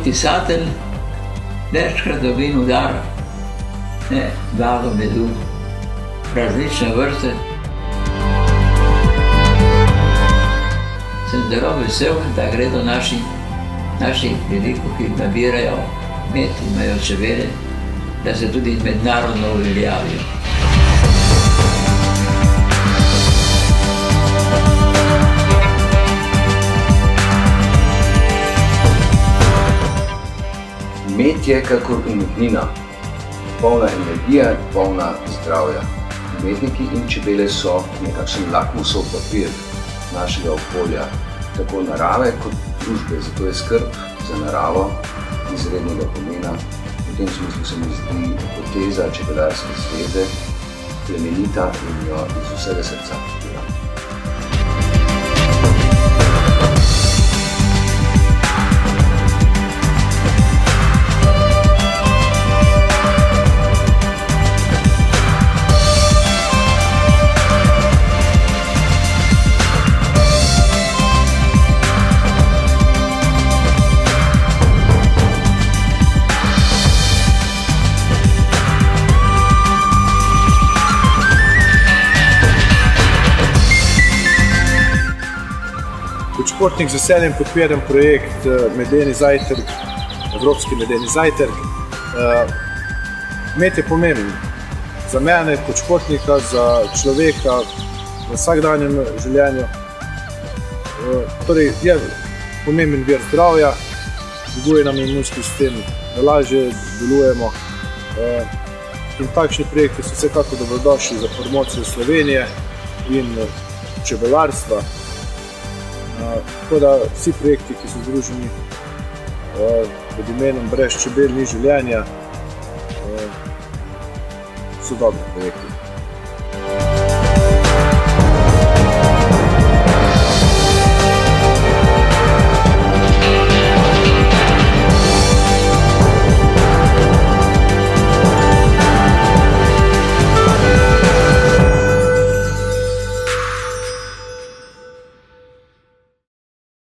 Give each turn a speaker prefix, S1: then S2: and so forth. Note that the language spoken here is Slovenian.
S1: kot pisatelj večkrat dobim udar, vago medu, različne vrste. Sem zelo vesel, da gre do naših velikov, ki nabirajo med, imajo čebele, da se tudi mednarodno uveljavijo.
S2: Med je kakor umetnina, polna energija, polna zdravja. Umetniki in čebele so nekakšen lakmusov papir našega okolja, tako narave kot družbe, zato je skrb za naravo izrednega pomena. V tem smislu se mi zdi poteza Čebelarske zveze plemenita in jo iz vsega srca podpiram.
S3: Kot športnik z veseljem podpiram projekt Medeni zajtrk, Evropski medeni zajtrk. Med je pomemben za mene kot športnika, za človeka v vsakdanjem življenju. Torej je pomemben vir zdravja, dviguje nam imunski sistem, da lažje delujemo. In takšni projekti so vsekako dobrodošli za promocijo Slovenije in čebelarstva. Tako da vsi projekti, ki so združeni pod imenom Brez čebel ni življenja, so dobri projekti.